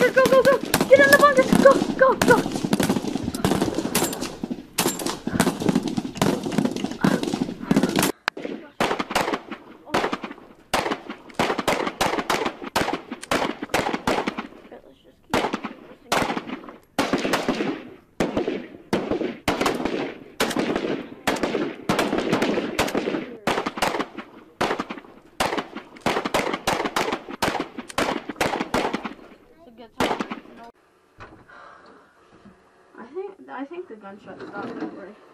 bunker. Go, go, go. Get in the bunker. Go, go, go. I think the gunshot stopped. Don't worry.